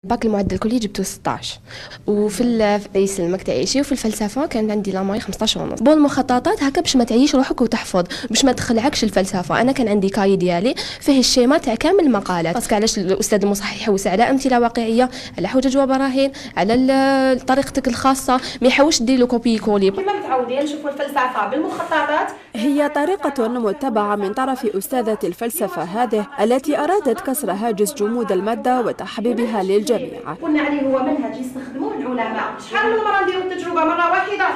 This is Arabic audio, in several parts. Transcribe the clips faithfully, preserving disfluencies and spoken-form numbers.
باك المعدل الكلي جبته ستطاش، وفي العيس لما تعيشي وفي الفلسفه كان عندي لاماي خمسطاش ونص. بون المخططات هكا باش ما تعيش روحك وتحفظ، باش ما تخلعكش الفلسفه. انا كان عندي كاي ديالي فيه الشيما تاع كامل المقالات، باسكو علاش الاستاذ المصحح يحوس على امثله واقعيه، على حجج وبراهين، على طريقتك الخاصه، ما يحاولش دير له كوبي كولي. كما متعودين نشوفوا الفلسفه بالمخططات. هي طريقة متبعة من طرف أستاذة الفلسفة هذه التي أرادت كسر هاجس جمود المادة وتحبيبها للجميع. قلنا عليه هو منهج يستخدموه العلماء. شحال من مرة نديروا التجربة مرة واحدة،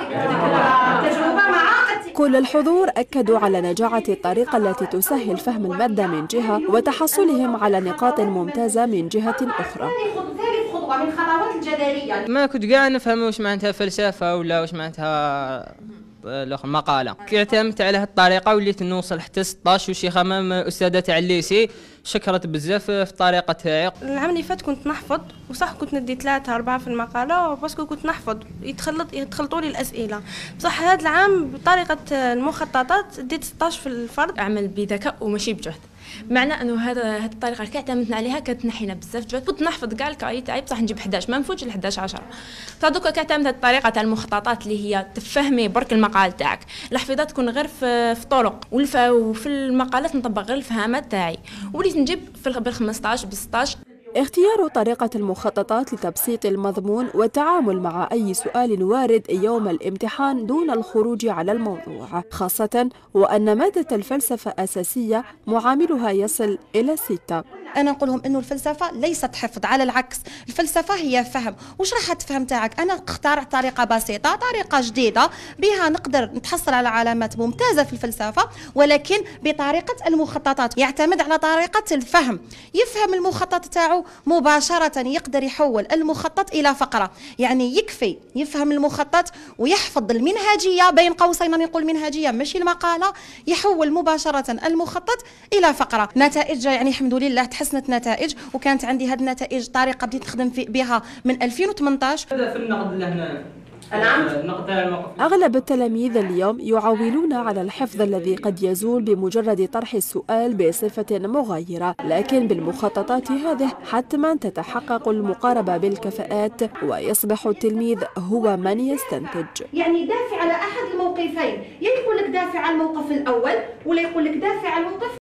التجربة مع كل الحضور أكدوا على نجاعة الطريقة التي تسهل فهم المادة من جهة وتحصلهم على نقاط ممتازة من جهة أخرى. ثالث خطوة من خطوات الجدارية. ما كنت كاع نفهم واش معناتها فلسفة ولا واش معناتها الاخر مقاله. كي اعتمدت على هذه الطريقه وليت نوصل حتى ستطاش، وشي خمام استاذه تاع الليسي شكرت بزاف في الطريقه تاعي. العام اللي فات كنت نحفظ، وصح كنت ندي ثلاثة أربعة في المقالة باسكو كنت نحفظ، يتخلط يتخلطوا لي الأسئلة. بصح هذا العام بطريقة المخططات ديت ستطاش في الفرد. أعمل بذكاء وماشي بجهد، معنى انه هذا هذه الطريقه اللي اعتمدنا عليها كتنحينا بزاف جهد. كنت نحفظ كاع الكاي تاعي بصح نجيب حداش، ما نفوتش ل حداش عشرة. فدوكا كاعتمدت هذه الطريقه تاع المخططات اللي هي تفهمي برك المقال تاعك، الحفيظه تكون غير في في طرق، وفي المقالات نطبق غير الفهامات تاعي، وليت نجيب بال خمسطاش ب ستطاش. اختيار طريقة المخططات لتبسيط المضمون والتعامل مع أي سؤال وارد يوم الامتحان دون الخروج على الموضوع، خاصة وأن مادة الفلسفة أساسية معاملها يصل إلى ستة. أنا نقول لهم إنه الفلسفة ليست حفظ، على العكس الفلسفة هي فهم. وش راح تفهم تاعك؟ أنا اخترع طريقة بسيطة، طريقة جديدة بها نقدر نتحصل على علامات ممتازة في الفلسفة، ولكن بطريقة المخططات. يعتمد على طريقة الفهم، يفهم المخطط تاعو مباشرة، يقدر يحول المخطط إلى فقرة. يعني يكفي يفهم المخطط ويحفظ المنهجية، بين قوسين نقول منهجية ماشي المقالة، يحول مباشرة المخطط إلى فقرة. نتائج يعني الحمد لله تحسنت نتائج، وكانت عندي هذه النتائج طريقة بديت نخدم بها من ألفين وثمانطاش. هذا في النقد لهنا. أغلب التلاميذ اليوم يعولون على الحفظ الذي قد يزول بمجرد طرح السؤال بصفة مغايرة، لكن بالمخططات هذه حتما تتحقق المقاربة بالكفاءات ويصبح التلميذ هو من يستنتج. يعني دافع على أحد الموقفين، يا يقول لك دافع على الموقف الأول ولا يقول لك دافع على الموقف